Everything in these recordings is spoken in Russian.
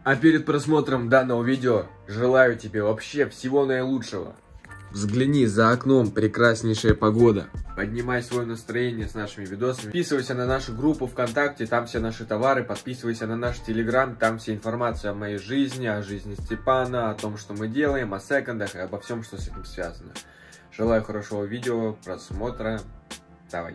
А перед просмотром данного видео желаю тебе вообще всего наилучшего. Взгляни, за окном прекраснейшая погода. Поднимай свое настроение с нашими видосами. Подписывайся на нашу группу ВКонтакте, там все наши товары. Подписывайся на наш Телеграм, там вся информация о моей жизни, о жизни Степана, о том, что мы делаем, о секондах и обо всем, что с этим связано. Желаю хорошего видео, просмотра. Давай.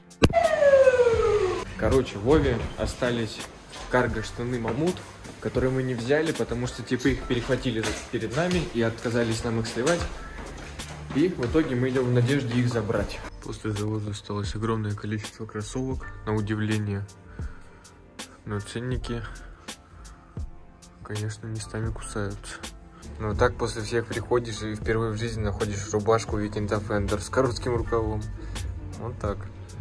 Короче, Вове остались карго-штаны Мамут, которые мы не взяли, потому что типа их перехватили перед нами и отказались нам их сливать. И в итоге мы идем в надежде их забрать. После завода осталось огромное количество кроссовок, на удивление. Но ценники, конечно, местами кусаются. Но так после всех приходишь и впервые в жизни находишь рубашку Викинта Фендер с коротким рукавом. Вот так.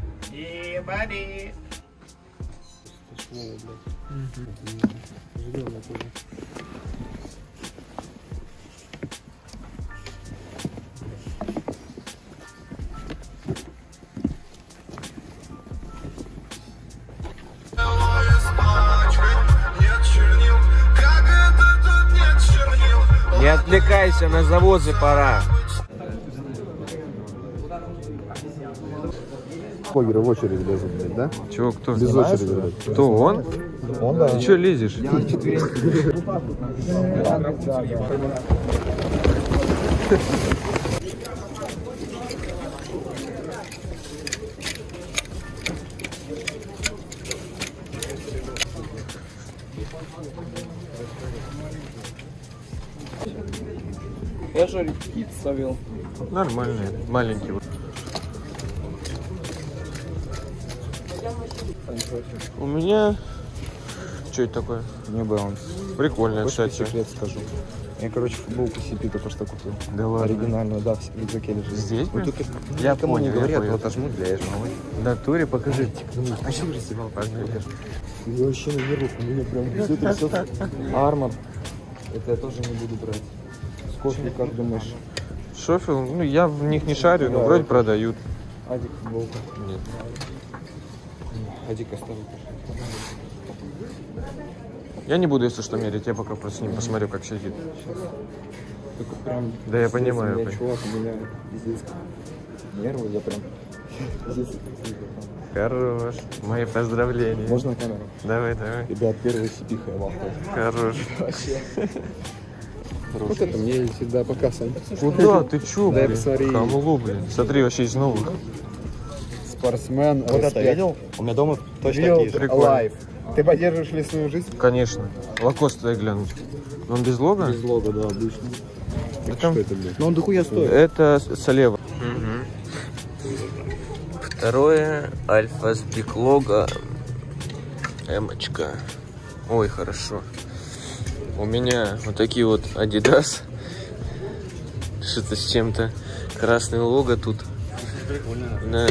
Не отвлекайся, на завозы пора. Блогеры в очередь лезут, блядь, да? Чего, кто? Без очереди, блядь. Кто, он? Он, да. Ты что лезешь? Я же кит ставил. Нормальный, маленький. У меня... Что это такое? Не баланс. Прикольно, Хочешь, кстати. секрет скажу? Я, короче, футболку CP только что купил. Да ладно? Оригинальную, да, в рюкзаке лежит. Здесь? Вот тут Я никому не понял, говорят, я вот отожму для Эжмовой. В натуре покажи. А что раздевал? Я вообще на нервах, у меня прям все трясется. Армор. Это я тоже не буду брать. Сколько, как думаешь? Шофил, ну я в них не шарю, но Да, вроде это- продают. Адик футболка. Нет. Адик оставил. Я не буду, если что, мерить, я пока просто с ним посмотрю, как сидит. Только прям... Да, я пиздец, понимаю, у меня, я чувак, у меня пиздец. Нервы, я прям... Пиздец. Хорош. Мои поздравления. Можно камеру? Давай, давай. Ребят, первый сипиха я в авто. Хорош. Вообще. Вот это мне всегда показывают. Куда? Ты чё, Дай блин? посмотри. Камлу, блин. Смотри, вообще из новых. Спортсмен. Вот это видел? У меня дома точно Real такие же. Life. Ты поддерживаешь лесную жизнь? Конечно. Лакост дай глянуть. Он без лога? Без лога, да, обычно. А там- Что это, блядь? Ну он дохуя стоит. Это слева. Второе альфа с биклога. Эмочка. Ой, хорошо. У меня вот такие вот Adidas. Что-то с чем-то. Красный лого тут. Да.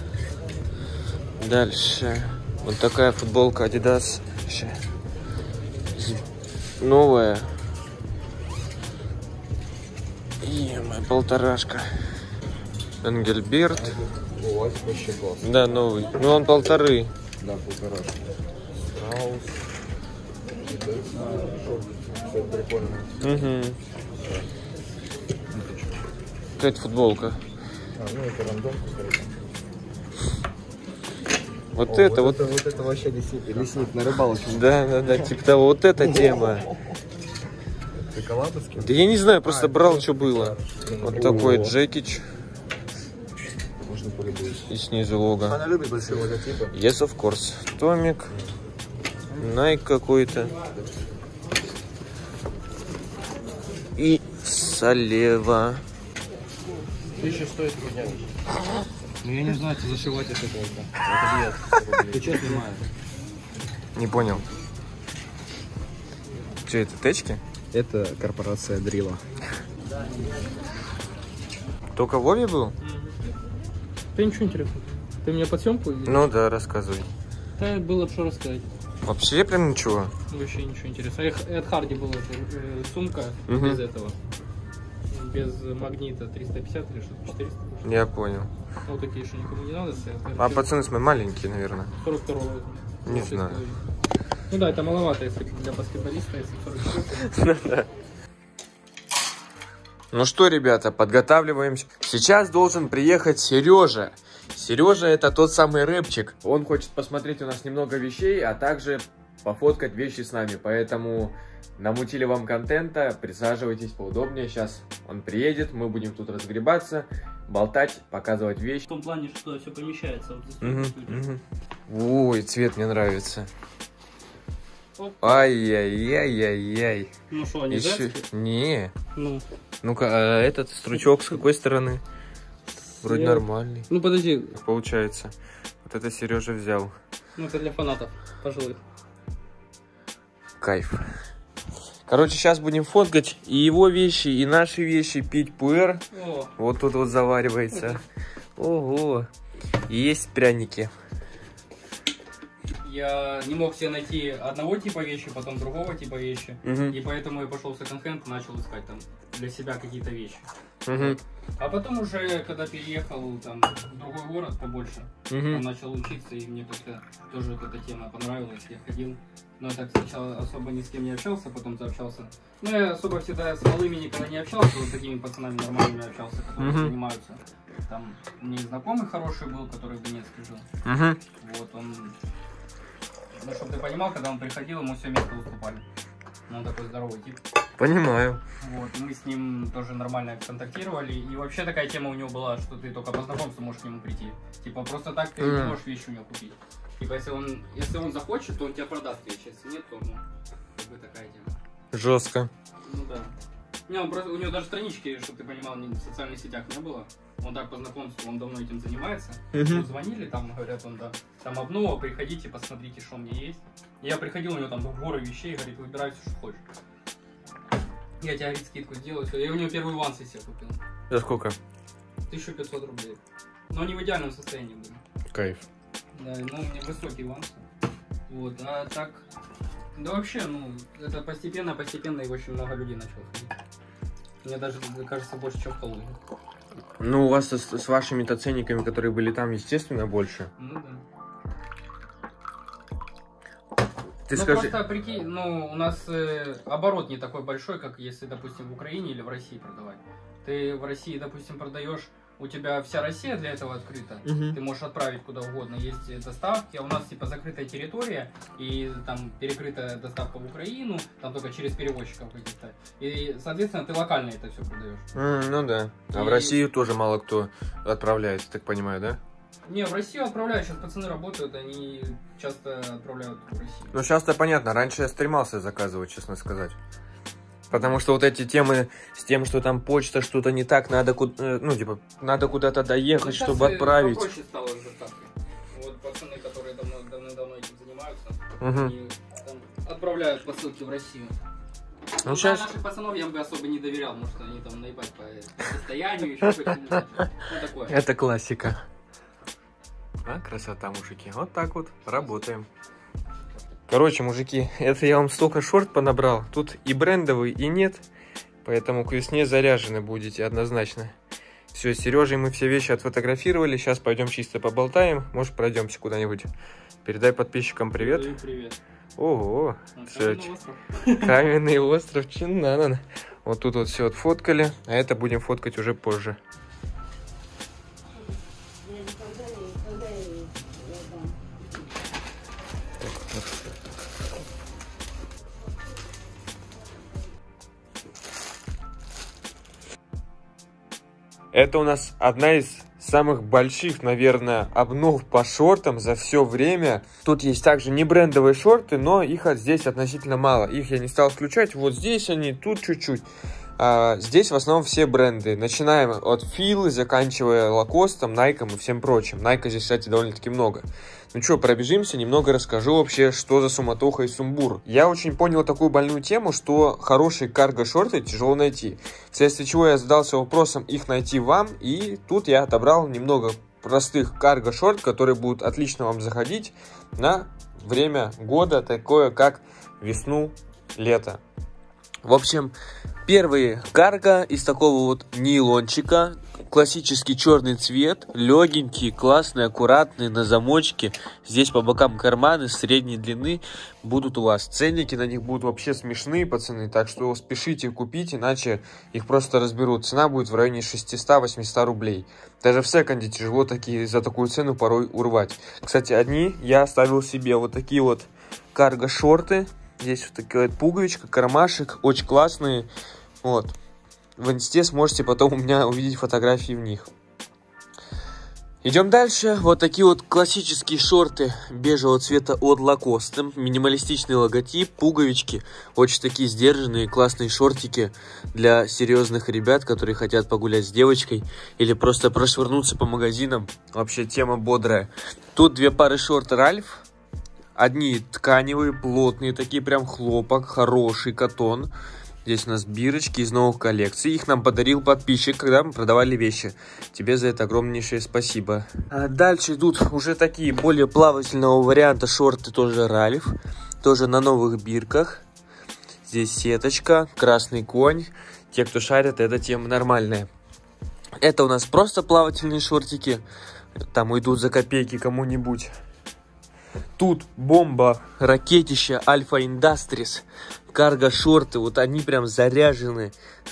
Дальше. Вот такая футболка Adidas. Ща. Новая. Моя полторашка. Энгельберт. У вас вообще класс. Да, новый. Ну он полторы. Да, полтора. Страус. Все прикольно. Угу. Какая-то футболка. Ну это рандом какой-то. Вот это вот. Вот это вообще лесник на рыбалочку. Да, типа того. Вот эта тема. Ты коллабовский? Да я не знаю, просто брал, что было. Вот такой джекич. Можно полюбить. И снизу лого. Она любит большие логотипы. Yes, of course. Томик. Nike какой-то. И слева. 1000 стоит хуйня. Ну я не знаю, ты зашивать это только. Ты что снимаешь? Не понял. Что это, течки? Это корпорация Дрила. Только Вове был? Ты ничего интересного. Ты меня под съемку или? Ну да, рассказывай. Да, было бы что рассказать. Вообще прям ничего. Вообще ничего интересного. И от Харди была сумка Мгм. без этого. Без магнита 350 или что-то 400. Я понял. Вот такие еще никому не надо. А пацаны с мои маленькие, наверное. 42-го. Не знаю. Ну да, это маловато, если для баскетболиста, если 40. Ну что, ребята, подготавливаемся. Сейчас должен приехать Сережа. Сережа это тот самый рэпчик. Он хочет посмотреть у нас немного вещей, а также пофоткать вещи с нами. Поэтому намутили вам контента, присаживайтесь поудобнее. Сейчас он приедет, мы будем тут разгребаться, болтать, показывать вещи. В том плане, что все помещается. Вот Ой, цвет мне нравится. Ай-яй-яй-яй-яй. Ну что, они женские? Не. Ну. Ну-ка, а этот стручок с какой стороны? Вроде нормальный. Ну подожди. Получается. Вот это Сережа взял. Ну это для фанатов пожилых. Кайф. Короче, сейчас будем фоткать и его вещи, и наши вещи, пить пуэр. О. Вот тут вот заваривается. Ого. И есть пряники. Я не мог себе найти одного типа вещи, потом другого типа вещи. И поэтому я пошел в секонд-хенд и начал искать там для себя какие-то вещи. А потом уже, когда переехал там в другой город побольше, там начал учиться, и мне как-то тоже вот эта тема понравилась, я ходил. Но так сначала особо ни с кем не общался, потом заобщался. Ну, я особо всегда с малыми никогда не общался, вот с такими пацанами нормальными общался, которые занимаются. Там у меня знакомый хороший был, который в Донецке жил. Вот он... Ну, чтобы ты понимал, когда он приходил, ему все место уступали. Он такой здоровый тип. Понимаю. Вот, мы с ним тоже нормально контактировали. И вообще такая тема у него была, что ты только по знакомству можешь к нему прийти. Типа, просто так ты не можешь вещи у него купить. Типа, если он захочет, то он тебя продаст вещи. Если нет, то, ну, как бы такая тема. Жестко. Ну да. Не, у него даже странички, чтобы ты понимал, в социальных сетях не было. Он так по знакомству, он давно этим занимается. Ему звонили, там говорят, он да, там обнова, приходите, посмотрите, что у меня есть. И я приходил, у него там горы вещей, говорит, выбирай все, что хочешь. Я тебе, говорит, скидку сделаю. Я у него первый вансы себе купил. За сколько? 1500 рублей. Но они в идеальном состоянии были. Кайф. Да, но у меня высокие вансы. Вот, а так... Да вообще, ну, это постепенно и очень много людей начало ходить. Мне даже, кажется, больше, чем в Калуге. Ну, у вас с вашими-то ценниками, которые были там, естественно, больше. Ну да. Ты ну, скажи... просто прикинь, ну, у нас оборот не такой большой, как если, допустим, в Украине или в России продавать. Ты в России, допустим, продаешь, у тебя вся Россия для этого открыта. Ты можешь отправить куда угодно. Есть доставки, а у нас типа закрытая территория, и там перекрытая доставка в Украину, там только через перевозчиков каких-то. И, соответственно, ты локально это все продаешь. Ну да. А в Россию тоже мало кто отправляет, так понимаю, да? Не, в Россию отправляют, сейчас пацаны работают, они часто отправляют в Россию. Ну сейчас-то понятно, раньше я стремался заказывать, честно сказать. Потому что вот эти темы с тем, что там почта что-то не так, надо, ну, типа, надо куда-то доехать, ну, чтобы отправить. Попроще стало с доставкой. Вот пацаны, которые давно этим занимаются, они там отправляют посылки в Россию. Ну, сейчас... наших пацанов я бы особо не доверял, потому что они там наебать по состоянию, еще что-то. Ну, такое. Это классика. А, красота, мужики. Вот так вот работаем. Короче, мужики, это я вам столько шорт понабрал. Тут и брендовый, и нет. Поэтому к весне заряжены будете однозначно. Все, с Сережей мы все вещи отфотографировали. Сейчас пойдем чисто поболтаем. Может, пройдемся куда-нибудь. Передай подписчикам привет. Привет. Ого. Каменный остров. Каменный остров Чиннанан. Вот тут вот все отфоткали. А это будем фоткать уже позже. Это у нас одна из самых больших, наверное, обнов по шортам за все время. Тут есть также не брендовые шорты, но их здесь относительно мало. Их я не стал включать. Вот здесь они, тут чуть-чуть. А здесь в основном все бренды. Начинаем от Fila, заканчивая Lacoste, Nike и всем прочим. Nike здесь, кстати, довольно-таки много. Ну что, пробежимся, немного расскажу вообще, что за суматоха и сумбур. Я очень понял такую больную тему, что хорошие карго-шорты тяжело найти. Вследствие чего я задался вопросом их найти вам, и тут я отобрал немного простых карго-шорт, которые будут отлично вам заходить на время года, такое как весну-лето. В общем, Первые карго из такого вот нейлончика. Классический черный цвет, легенький, классный, аккуратный, на замочке. Здесь по бокам карманы средней длины будут у вас. Ценники на них будут вообще смешные, пацаны. Так что спешите купить, иначе их просто разберут. Цена будет в районе 600-800 рублей. Даже в секонде тяжело за такую цену порой урвать. Кстати, одни я оставил себе вот такие вот карго-шорты. Здесь вот такая вот пуговичка, кармашек, очень классные. Вот. В инсте сможете потом у меня увидеть фотографии в них. Идем дальше. Вот такие вот классические шорты бежевого цвета от Lacoste. Минималистичный логотип, пуговички. Очень такие сдержанные, классные шортики для серьезных ребят, которые хотят погулять с девочкой или просто прошвырнуться по магазинам. Вообще тема бодрая. Тут две пары шорт Ralph. Одни тканевые, плотные, такие прям хлопок, хороший катон. Здесь у нас бирочки из новых коллекций. Их нам подарил подписчик, когда мы продавали вещи. Тебе за это огромнейшее спасибо. А дальше идут уже такие более плавательного варианта шорты, тоже Ralph. Тоже на новых бирках. Здесь сеточка, красный конь. Те, кто шарит, эта тема нормальная. Это у нас просто плавательные шортики. Там уйдут за копейки кому-нибудь. Тут бомба, ракетища Alpha Industries. Карго-шорты, вот они прям заряжены.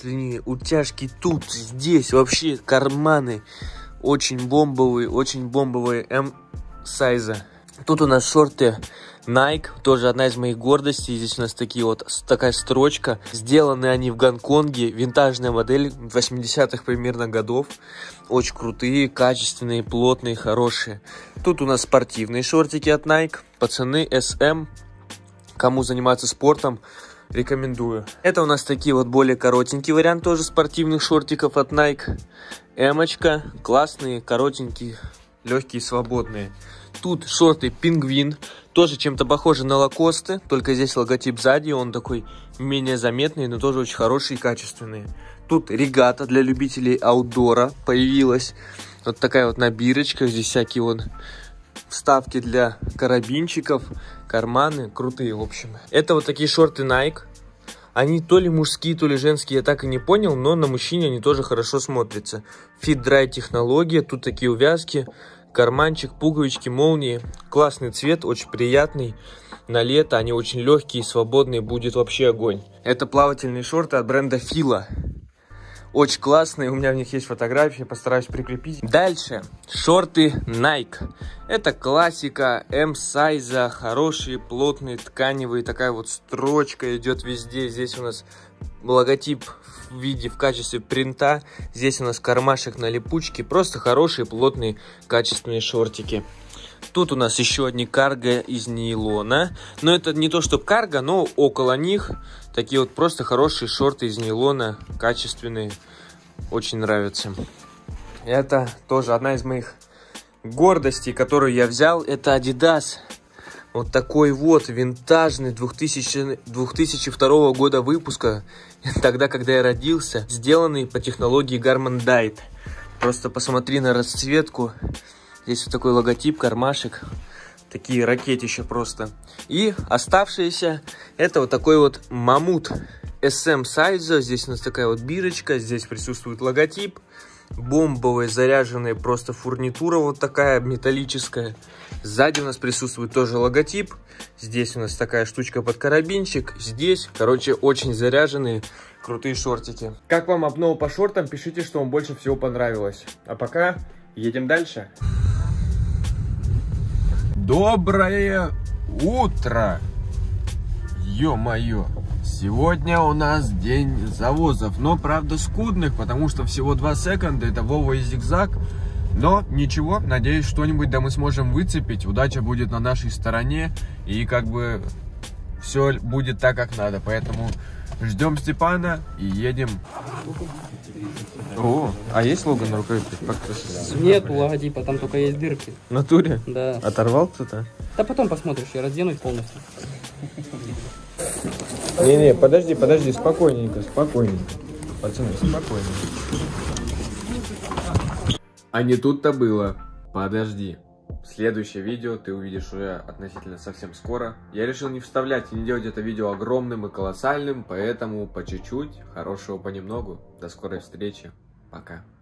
Утяжки тут, здесь, вообще карманы. Очень бомбовые М-сайза. Тут у нас шорты Nike, тоже одна из моих гордостей. Здесь у нас такая строчка. Сделаны они в Гонконге, винтажная модель 80-х примерно годов. Очень крутые, качественные, плотные, хорошие. Тут у нас спортивные шортики от Nike. Пацаны, SM. Кому заниматься спортом, рекомендую. Это у нас такие вот более коротенький вариант тоже спортивных шортиков от Nike. Эмочка, классные, коротенькие, легкие, свободные. Тут шорты Пингвин, тоже чем-то похожи на Lacoste, только здесь логотип сзади, он такой менее заметный, но тоже очень хорошие и качественные. Тут регата для любителей аутдора появилась. Вот такая вот набирочка, здесь всякие вот вставки для карабинчиков, карманы, крутые, в общем. Это вот такие шорты Nike. Они то ли мужские, то ли женские, я так и не понял, но на мужчине они тоже хорошо смотрятся. Fit Dry технология, тут такие увязки, карманчик, пуговички, молнии. Классный цвет, очень приятный. На лето они очень легкие, свободные, будет вообще огонь. Это плавательные шорты от бренда Fila. Очень классные, у меня в них есть фотографии, постараюсь прикрепить. Дальше, шорты Nike. Это классика М-сайза, хорошие, плотные, тканевые. Такая вот строчка идет везде. Здесь у нас логотип в качестве принта. Здесь у нас кармашек на липучке. Просто хорошие, плотные, качественные шортики. Тут у нас еще одни карго из нейлона. Но это не то, что карго, но около них. Такие вот просто хорошие шорты из нейлона, качественные. Очень нравятся. Это тоже одна из моих гордостей, которую я взял. Это Adidas. Вот такой вот винтажный 2002 года выпуска. Тогда, когда я родился. Сделанный по технологии Garmin Dite. Просто посмотри на расцветку. Здесь вот такой логотип, кармашек. Такие ракетища просто. И оставшиеся, это вот такой вот Мамут SM сайза. Здесь у нас такая вот бирочка. Здесь присутствует логотип. Бомбовая, заряженная просто фурнитура вот такая металлическая. Сзади у нас присутствует тоже логотип. Здесь у нас такая штучка под карабинчик. Здесь, короче, очень заряженные, крутые шортики. Как вам обнова по шортам? Пишите, что вам больше всего понравилось. А пока едем дальше. Доброе утро! Ё-моё! Сегодня у нас день завозов, но правда скудных, потому что всего 2 секонда, это Вова и Зигзаг. Но ничего, надеюсь, что-нибудь да мы сможем выцепить, удача будет на нашей стороне и как бы все будет так, как надо. Поэтому ждем Степана и едем. О, а есть лого на рукаве? Нет логотипа, там только есть дырки. В натуре? Да. Оторвал кто-то? Да потом посмотришь, я разденусь полностью. Не-не, подожди, спокойненько. Пацаны, спокойно. А не тут-то было. Подожди. Следующее видео ты увидишь уже относительно совсем скоро. Я решил не вставлять и не делать это видео огромным и колоссальным, поэтому по чуть-чуть, хорошего понемногу. До скорой встречи. Пока.